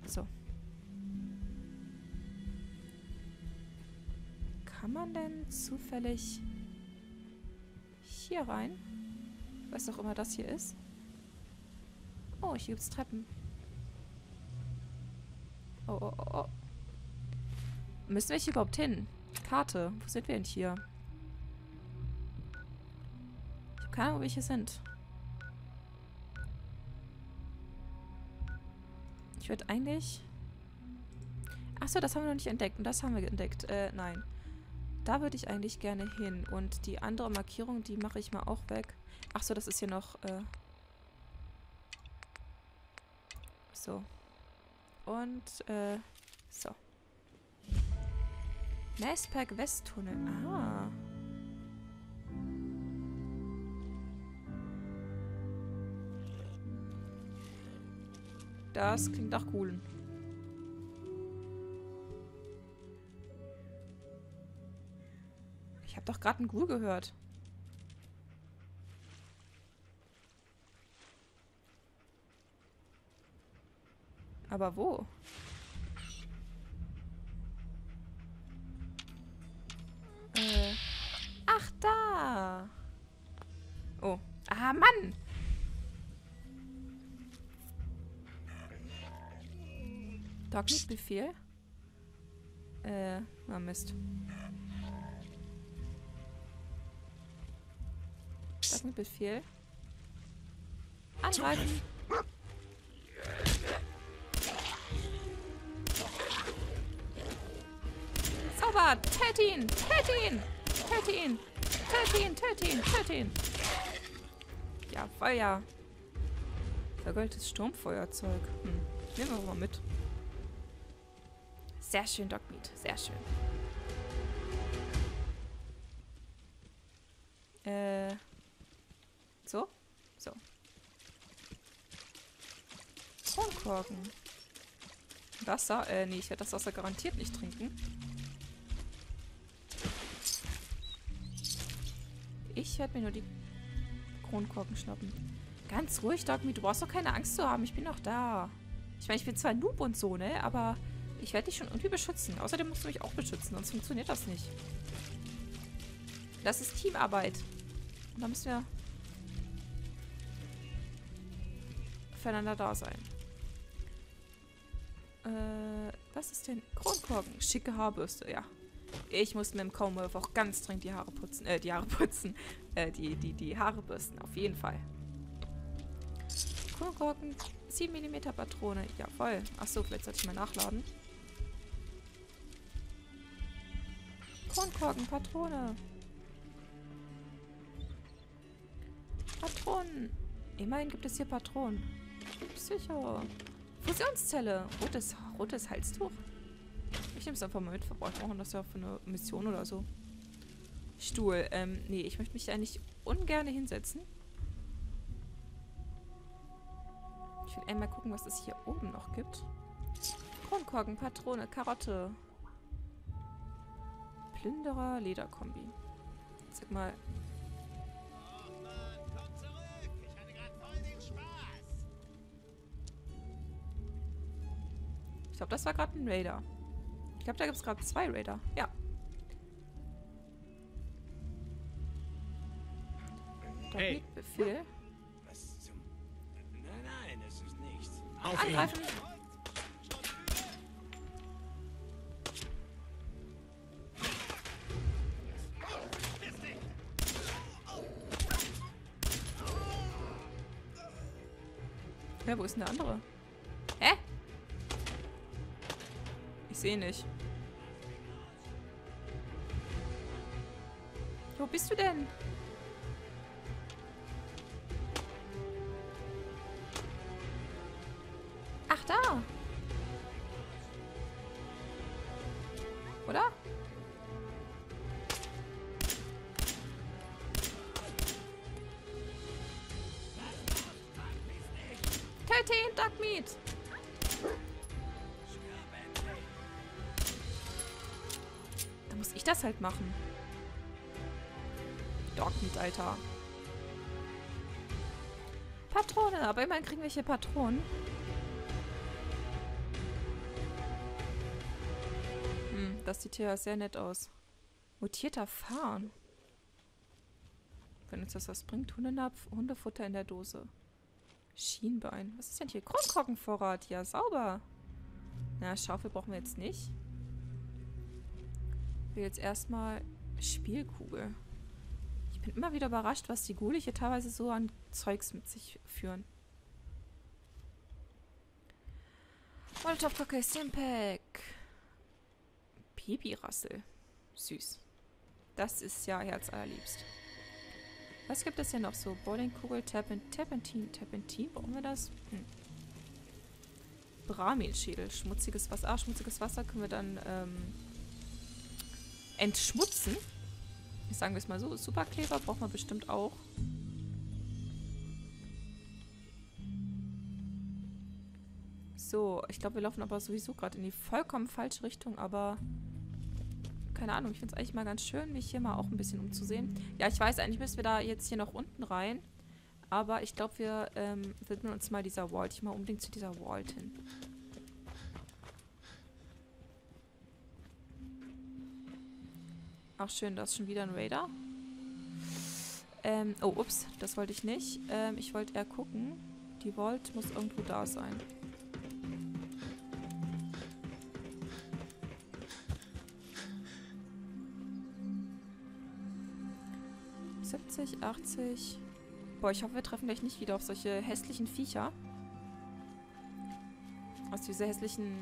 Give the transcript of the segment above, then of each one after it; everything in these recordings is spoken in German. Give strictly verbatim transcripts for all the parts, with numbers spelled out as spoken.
So. Kann man denn zufällig hier rein? Was auch immer das hier ist. Oh, hier gibt's Treppen. Oh, oh, oh, oh. Müssen wir hier überhaupt hin? Karte. Wo sind wir denn hier? Ich habe keine Ahnung, wo wir hier sind. Ich würde eigentlich... Achso, das haben wir noch nicht entdeckt. Und das haben wir entdeckt. Äh, nein. Da würde ich eigentlich gerne hin. Und die andere Markierung, die mache ich mal auch weg. Achso, das ist hier noch... Äh so. Und, äh... so. Masspack Westtunnel. Ah. Das klingt auch cool. Ich habe doch gerade einen Ghoul gehört. Aber wo? Äh. Ach, da. Oh. Ah, Mann. Dogmeat-Befehl? Äh, na Mist. Dogmeat-Befehl. Angreifen! Zauber! Tät ihn! Tät ihn! Tät ihn! Tät ihn! Tät ihn! Tät ihn! Ja, Feuer! Vergoldetes Sturmfeuerzeug. Hm. Nehmen wir mal mit. Sehr schön, Dogmeat. Sehr schön. Äh. So? So. Kronkorken. Wasser? Äh, nee, ich werde das Wasser garantiert nicht trinken. Ich werde mir nur die Kronkorken schnappen. Ganz ruhig, Dogmeat. Du brauchst doch keine Angst zu haben. Ich bin noch da. Ich meine, ich bin zwar ein Noob und so, ne? Aber ich werde dich schon irgendwie beschützen. Außerdem musst du mich auch beschützen, sonst funktioniert das nicht. Das ist Teamarbeit. Und da müssen wir füreinander da sein. Äh, was ist denn? Kronkorken. Schicke Haarbürste, ja. Ich muss mit dem Comb-Wurf auch ganz dringend die Haare putzen. Äh, die Haare putzen. Äh, die, die, die Haare bürsten. Auf jeden Fall. Kronkorken. sieben Millimeter Patrone. Ja, voll. Achso, vielleicht sollte ich mal nachladen. Kronkorken, Patrone. Patronen. Immerhin gibt es hier Patronen. Sicher. Fusionszelle. Rotes, rotes Halstuch. Ich nehme es einfach mal mit. Wir brauchen das ja für eine Mission oder so. Stuhl. Ähm, nee, ich möchte mich eigentlich ungern hinsetzen. Ich will einmal gucken, was es hier oben noch gibt. Kronkorken, Patrone, Karotte. Plünderer, Lederkombi. Sag mal. Ich glaube, das war gerade ein Raider. Ich glaube, da gibt es gerade zwei Raider. Ja. Hey. Befehl. Was zum... Nein, nein, es ist nichts. Auf ihn. Angreifen. Ja, wo ist denn der andere? Hä? Ich sehe nicht. Wo bist du denn? Ach, da. Oder? Töte ihn, Dogmeat! Da muss ich das halt machen. Dogmeat, Alter. Patrone, aber immerhin kriegen wir hier Patronen. Hm, das sieht hier sehr nett aus. Mutierter Farn. Wenn uns das was bringt. Hundenapf, Hundefutter in der Dose. Schienbein. Was ist denn hier? Kronkorkenvorrat. Ja, sauber. Na, Schaufel brauchen wir jetzt nicht. Ich will jetzt erstmal Spielkugel. Ich bin immer wieder überrascht, was die Ghule hier teilweise so an Zeugs mit sich führen. Molotov-Cocktail Stimpack. Babyrassel. Süß. Das ist ja herzallerliebst. Was gibt es hier noch so? Bowlingkugel, Terpentin, Terpentin, Terpentin, brauchen wir das? Hm. Brahmin-Schädel, schmutziges Wasser. Ah, schmutziges Wasser können wir dann ähm, entschmutzen. Sagen wir es mal so. Superkleber braucht man bestimmt auch. So, ich glaube, wir laufen aber sowieso gerade in die vollkommen falsche Richtung, aber keine Ahnung, ich finde es eigentlich mal ganz schön, mich hier mal auch ein bisschen umzusehen. Ja, ich weiß, eigentlich müssen wir da jetzt hier noch unten rein, aber ich glaube, wir ähm, widmen uns mal dieser Vault. Ich mal unbedingt zu dieser Vault hin. Auch schön, da ist schon wieder ein Raider. Ähm, oh, ups, das wollte ich nicht. Ähm, ich wollte eher gucken. Die Vault muss irgendwo da sein. siebzig, achtzig. Boah, ich hoffe, wir treffen gleich nicht wieder auf solche hässlichen Viecher. Aus diese hässlichen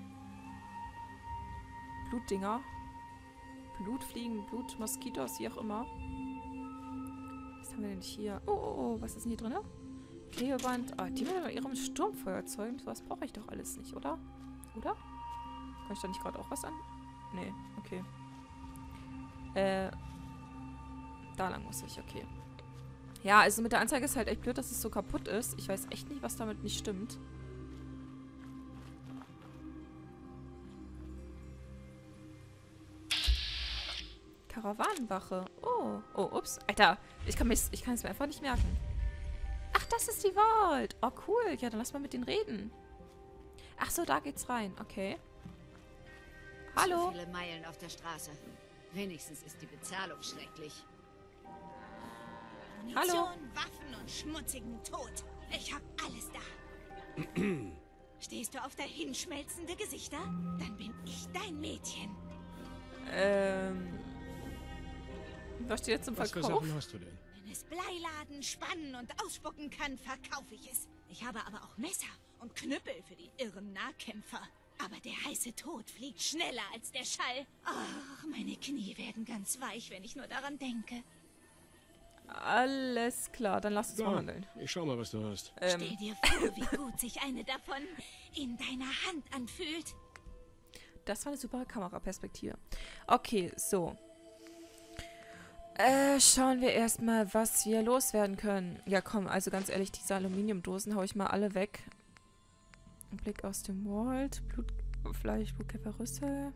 Blutdinger. Blutfliegen, Blutmoskitos, wie auch immer. Was haben wir denn hier? Oh, oh, oh, was ist denn hier drin? Klebeband. Ah, die mit ihrem Sturmfeuerzeug. Was brauche ich doch alles nicht, oder? Oder? Kann ich da nicht gerade auch was an? Nee, okay. Äh, da lang muss ich, okay. Ja, also mit der Anzeige ist halt echt blöd, dass es so kaputt ist. Ich weiß echt nicht, was damit nicht stimmt. Karawanenwache. Oh, oh, ups. Alter, ich kann, mich, ich kann es mir einfach nicht merken. Ach, das ist die Vault. Oh, cool. Ja, dann lass mal mit denen reden. Ach so, da geht's rein. Okay. Hallo. Zu viele Meilen auf der Straße. Wenigstens ist die Bezahlung schrecklich. Hallo. Munition, Waffen und schmutzigen Tod. Ich hab alles da. Stehst du auf dahinschmelzende Gesichter? Dann bin ich dein Mädchen. Ähm... Was steht jetzt zum Was für Verkauf? Sachen hast du denn? Wenn es Bleiladen spannen und ausspucken kann, verkaufe ich es. Ich habe aber auch Messer und Knüppel für die irren Nahkämpfer. Aber der heiße Tod fliegt schneller als der Schall. Ach, meine Knie werden ganz weich, wenn ich nur daran denke. Alles klar, dann lass uns Da, mal handeln. ich schau mal, was du hast. Ähm, Stell dir vor, wie gut sich eine davon in deiner Hand anfühlt. das war eine super Kameraperspektive. Okay, so. Äh, schauen wir erstmal, was wir loswerden können. Ja, komm, also ganz ehrlich, diese Aluminiumdosen hau ich mal alle weg. Ein Blick aus dem Vault. Blutfleisch, Blutkäferrüssel.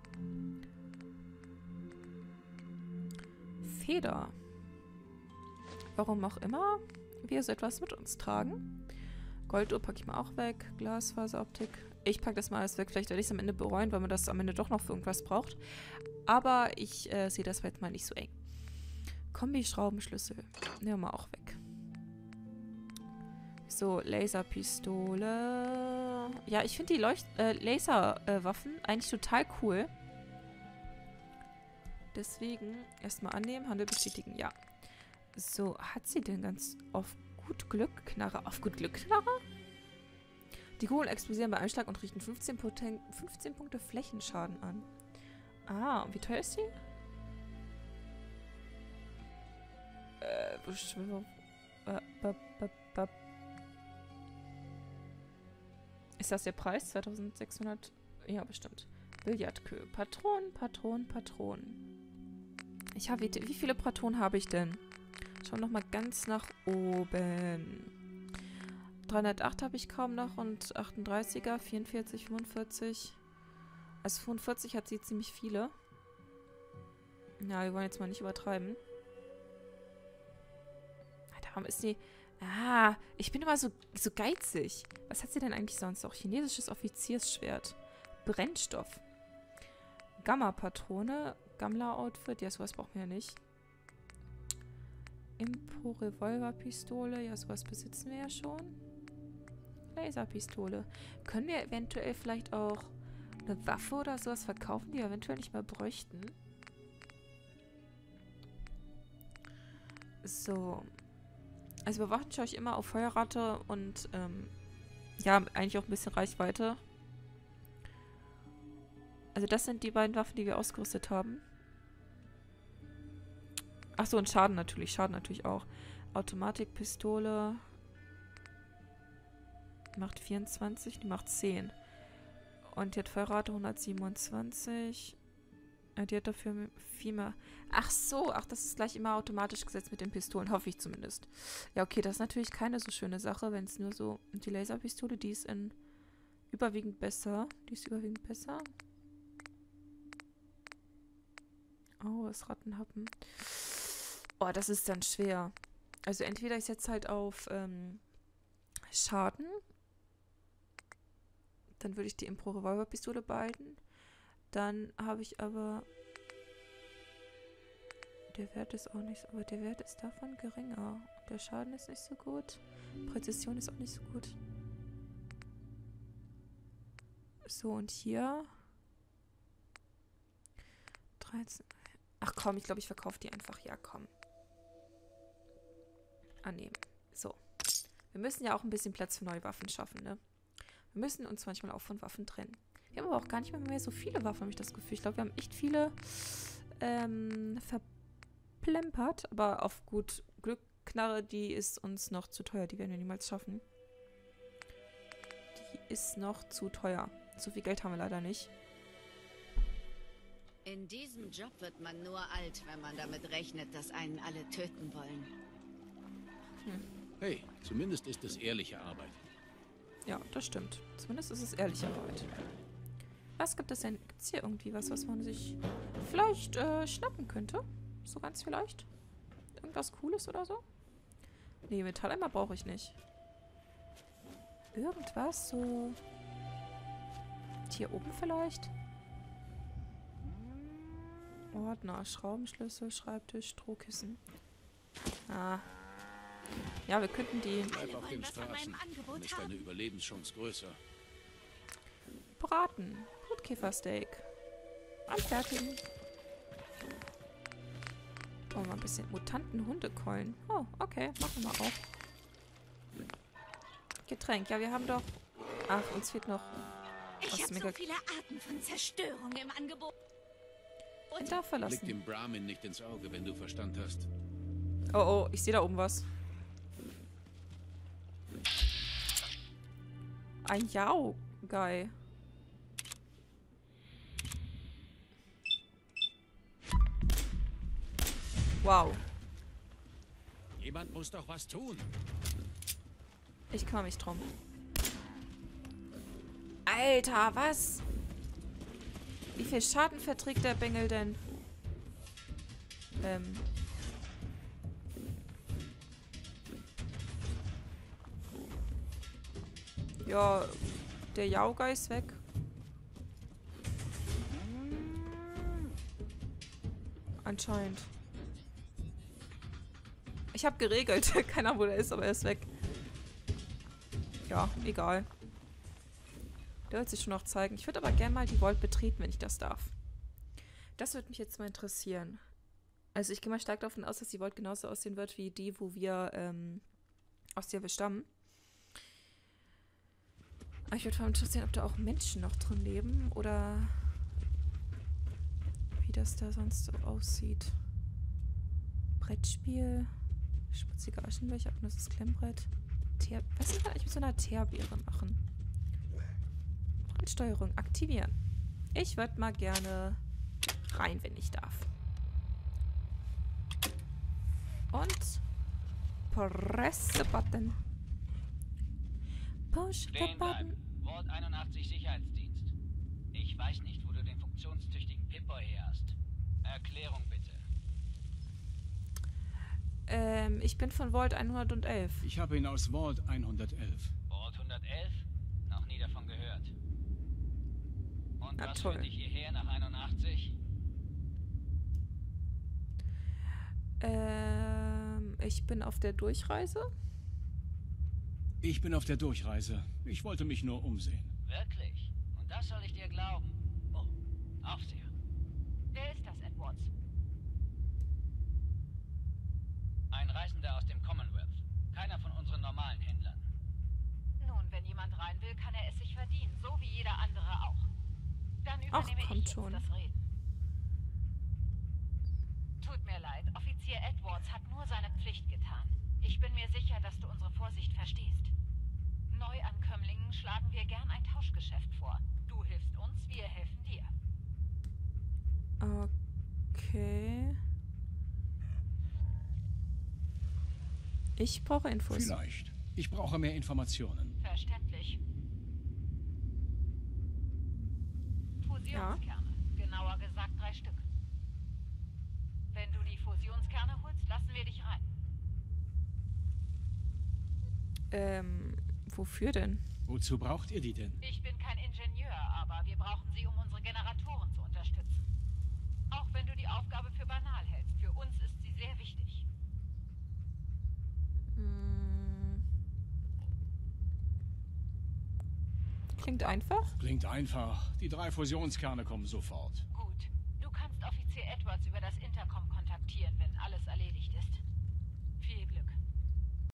Feder. Warum auch immer wir so etwas mit uns tragen. Golduhr packe ich mal auch weg. Glasfaseroptik. Ich packe das mal alles weg. Vielleicht werde ich es am Ende bereuen, weil man das am Ende doch noch für irgendwas braucht. Aber ich äh, sehe das jetzt mal nicht so eng. Kombi-Schraubenschlüssel. Nehmen wir mal auch weg. So, Laserpistole. Ja, ich finde die Leucht äh, Laserwaffen äh, eigentlich total cool. Deswegen erstmal annehmen, Handel bestätigen. Ja. So, hat sie denn ganz auf gut Glück Knarre? Auf gut Glück Knarre? Die Kugeln explodieren bei Einschlag und richten fünfzehn, Poten fünfzehn Punkte Flächenschaden an. Ah, und wie teuer ist die? Äh, Beschwörung. Äh, b, b, b. Ist das der Preis? zweitausendsechshundert? Ja, bestimmt. Billardkö. Patronen, Patronen, Patronen. Ich habe, wie, wie viele Patronen habe ich denn? Schauen wir nochmal ganz nach oben. dreihundertacht habe ich kaum noch und achtunddreißiger, vierundvierzig, fünfundvierzig. Also fünfundvierzig hat sie ziemlich viele. Ja, wir wollen jetzt mal nicht übertreiben. Warum ist sie... Ah, ich bin immer so, so geizig. Was hat sie denn eigentlich sonst noch? Chinesisches Offiziersschwert. Brennstoff. Gamma-Patrone. Gamma-Outfit. Ja, sowas brauchen wir ja nicht. Impo-Revolver-Pistole. Ja, sowas besitzen wir ja schon. Laserpistole. Können wir eventuell vielleicht auch eine Waffe oder sowas verkaufen, die wir eventuell nicht mehr bräuchten? So. Also überwacht euch immer auf Feuerrate und ähm, ja, eigentlich auch ein bisschen Reichweite. Also das sind die beiden Waffen, die wir ausgerüstet haben. Achso, und Schaden natürlich. Schaden natürlich auch. Automatikpistole macht vierundzwanzig, die macht zehn. Und die hat Feuerrate hundertsiebenundzwanzig. Ja, die hat dafür viel mehr. Ach so, ach, das ist gleich immer automatisch gesetzt mit den Pistolen, hoffe ich zumindest. Ja, okay, das ist natürlich keine so schöne Sache, wenn es nur so... Und die Laserpistole, die ist in überwiegend besser. Die ist überwiegend besser. Oh, das Rattenhappen. Oh, das ist dann schwer. Also entweder ich setze halt auf ähm, Schaden. Dann würde ich die Impro-Revolver-Pistole behalten. Dann habe ich aber... Der Wert ist auch nicht... Aber der Wert ist davon geringer. Der Schaden ist nicht so gut. Präzision ist auch nicht so gut. So, und hier... dreizehn... Ach komm, ich glaube, ich verkaufe die einfach. Ja, komm. Annehmen. So. Wir müssen ja auch ein bisschen Platz für neue Waffen schaffen, ne? Wir müssen uns manchmal auch von Waffen trennen. Wir haben aber auch gar nicht mehr, mehr so viele Waffen, habe ich das Gefühl. Ich glaube, wir haben echt viele ähm, verplempert. Aber auf gut Glück, Knarre, die ist uns noch zu teuer. Die werden wir niemals schaffen. Die ist noch zu teuer. So viel Geld haben wir leider nicht. In diesem Job wird man nur alt, wenn man damit rechnet, dass einen alle töten wollen. Hm. Hey, zumindest ist es ehrliche Arbeit. Ja, das stimmt. Zumindest ist es ehrliche Arbeit. Was gibt es denn? Gibt es hier irgendwie was, was man sich vielleicht äh, schnappen könnte? So ganz vielleicht? Irgendwas Cooles oder so? Nee, Metalleimer brauche ich nicht. Irgendwas so... Hier oben vielleicht? Ordner, Schraubenschlüssel, Schreibtisch, Strohkissen. Ah. Ja, wir könnten die... Bleib auf den Straßen, dann ist deine Überlebenschance größer. Braten. Brutkäfersteak. Anfertigen. Oh, mal ein bisschen Mutanten-Hundekeulen. Oh, okay. Machen wir auch. Getränk. Ja, wir haben doch... Ach, uns fehlt noch... Ich was habe mega... so viele Arten von Zerstörung im Angebot. Und da Blick verlassen. dem Brahmin nicht ins Auge, wenn du Verstand hast. Oh, oh. Ich sehe da oben was. Ein Yao-Guy. Wow. Jemand muss doch was tun. Ich kümmere mich drum. Alter, was? Wie viel Schaden verträgt der Bengel denn? Ähm. Ja, der Yao-Guy ist weg. Anscheinend. Ich habe geregelt. Keine Ahnung, wo der ist, aber er ist weg. Ja, egal. Der wird sich schon noch zeigen. Ich würde aber gerne mal die Vault betreten, wenn ich das darf. Das würde mich jetzt mal interessieren. Also ich gehe mal stark davon aus, dass die Vault genauso aussehen wird wie die, wo wir, ähm, aus der wir stammen. Aber ich würde vor allem interessieren, ob da auch Menschen noch drin leben oder wie das da sonst so aussieht. Brettspiel, schmutzige Aschenbecher, das Klemmbrett. Teer Was kann ich mit so einer Teerbeere machen? Steuerung aktivieren. Ich würde mal gerne rein, wenn ich darf. Und press the button. Push the button. Ward einundachtzig Sicherheitsdienst. Ich weiß nicht, wo du den funktionstüchtigen Pip-Boy her hast. Erklärung bitte. Ähm, ich bin von Vault hundertelf. Ich habe ihn aus Vault hundertelf. Vault hundertelf? Noch nie davon gehört. Und Na was toll. führt dich hierher? nach einundachtzig? Ähm, ich bin auf der Durchreise. Ich bin auf der Durchreise. Ich wollte mich nur umsehen. Wirklich? Und das soll ich dir glauben? Oh, Aufseher. Wer ist das, Edwards? Ein Reisender aus dem Commonwealth. Keiner von unseren normalen Händlern. Nun, wenn jemand rein will, kann er es sich verdienen, so wie jeder andere auch. Dann Ach, übernehme kommt ich jetzt schon. das Reden. Tut mir leid, Offizier Edwards hat nur seine Pflicht getan. Ich bin mir sicher, dass du unsere Vorsicht verstehst. Neuankömmlingen schlagen wir gern ein Tauschgeschäft vor. Du hilfst uns, wir helfen dir. Okay. Ich brauche Infos. Vielleicht. Ich brauche mehr Informationen. Verständlich. Fusionskerne. Genauer gesagt drei Stück. Wenn du die Fusionskerne holst, lassen wir dich rein. Ähm, wofür denn? Wozu braucht ihr die denn? Ich bin kein Ingenieur, aber wir brauchen sie, um unsere Generatoren zu unterstützen. Auch wenn du die Aufgabe für banal hältst, für uns ist sie sehr wichtig. Hm. Klingt einfach. Klingt einfach. Die drei Fusionskerne kommen sofort. Gut. Du kannst Offizier Edwards über das Intercom kontaktieren, wenn alles erledigt ist.